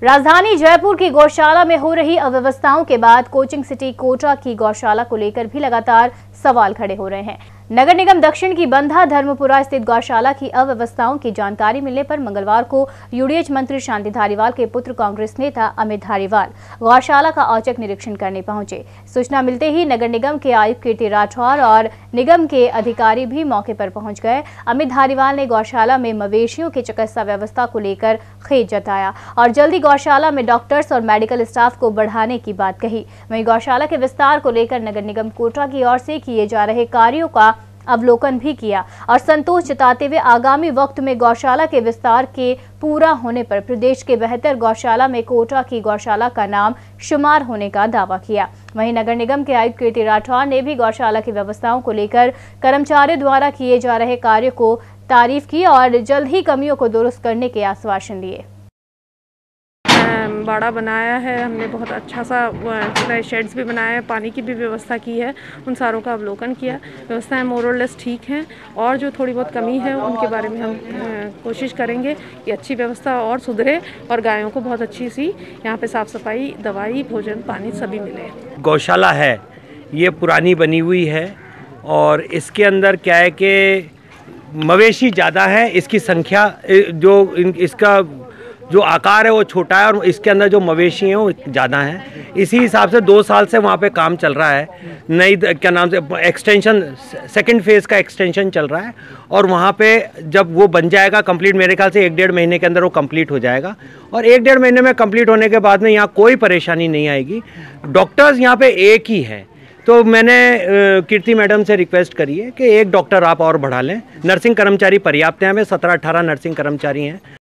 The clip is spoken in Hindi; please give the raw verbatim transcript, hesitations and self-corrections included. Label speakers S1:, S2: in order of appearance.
S1: राजधानी जयपुर की गौशाला में हो रही अव्यवस्थाओं के बाद कोचिंग सिटी कोटा की गौशाला को लेकर भी लगातार सवाल खड़े हो रहे हैं। नगर निगम दक्षिण की बंधा धर्मपुरा स्थित गौशाला की अव्यवस्थाओं की जानकारी मिलने पर मंगलवार को यूडीएच मंत्री शांति धारीवाल के पुत्र कांग्रेस नेता अमित धारीवाल गौशाला का औचक निरीक्षण करने पहुंचे। सूचना मिलते ही नगर निगम के आयुक्त कीर्ति राठौर और निगम के अधिकारी भी मौके पर पहुंच गए। अमित धारीवाल ने गौशाला में मवेशियों की चिकित्सा व्यवस्था को लेकर खेद जताया और जल्दी गौशाला में डॉक्टर्स और मेडिकल स्टाफ को बढ़ाने की बात कही। वहीं गौशाला के विस्तार को लेकर नगर निगम कोटा की ओर से किए जा रहे कार्यों का अवलोकन भी किया और संतोष जताते हुए आगामी वक्त में गौशाला के विस्तार के पूरा होने पर प्रदेश के बेहतर गौशाला में कोटा की गौशाला का नाम शुमार होने का दावा किया। वहीं नगर निगम के आयुक्त कीर्ति राठौर ने भी गौशाला की व्यवस्थाओं को लेकर कर्मचारियों द्वारा किए जा रहे कार्य को तारीफ की और जल्द ही कमियों को दुरुस्त करने के आश्वासन दिए।
S2: बाड़ा बनाया है हमने, बहुत अच्छा सा शेड्स भी बनाया है, पानी की भी व्यवस्था की है, उन सारों का अवलोकन किया। व्यवस्थाएं मोरलेस ठीक हैं और जो थोड़ी बहुत कमी है उनके बारे में हम कोशिश करेंगे कि अच्छी व्यवस्था और सुधरे और गायों को बहुत अच्छी सी यहाँ पे साफ़ सफाई, दवाई, भोजन, पानी सभी मिले।
S3: गौशाला है ये पुरानी बनी हुई है और इसके अंदर क्या है कि मवेशी ज़्यादा है, इसकी संख्या जो इसका जो आकार है वो छोटा है और इसके अंदर जो मवेशी हैं वो ज़्यादा हैं। इसी हिसाब से दो साल से वहाँ पे काम चल रहा है। नई क्या नाम से एक्सटेंशन, सेकंड फेज़ का एक्सटेंशन चल रहा है और वहाँ पे जब वो बन जाएगा कंप्लीट, मेरे ख्याल से एक डेढ़ महीने के अंदर वो कंप्लीट हो जाएगा और एक डेढ़ महीने में कंप्लीट होने के बाद में यहाँ कोई परेशानी नहीं आएगी। डॉक्टर्स यहाँ पर एक ही हैं, तो मैंने कीर्ति मैडम से रिक्वेस्ट करी है कि एक डॉक्टर आप और बढ़ा लें। नर्सिंग कर्मचारी पर्याप्त हैं, हमें सत्रह अठारह नर्सिंग कर्मचारी हैं।